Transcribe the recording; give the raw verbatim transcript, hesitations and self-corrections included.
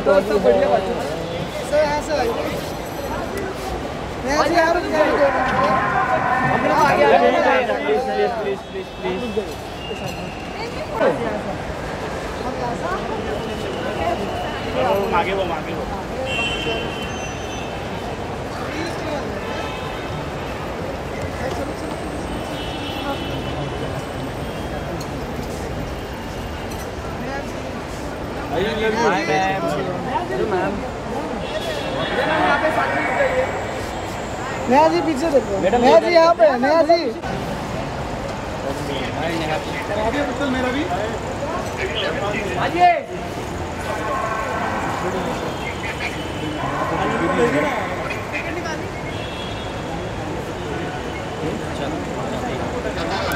सब बढ़िया बात है सर। ऐसा मैं जी यार हमने आगे आगे प्लीज प्लीज प्लीज प्लीज वो मांगे वो मांगे वो नया जी पीछे देखो नया जी यहाँ पे नया जी मेरा भी चलो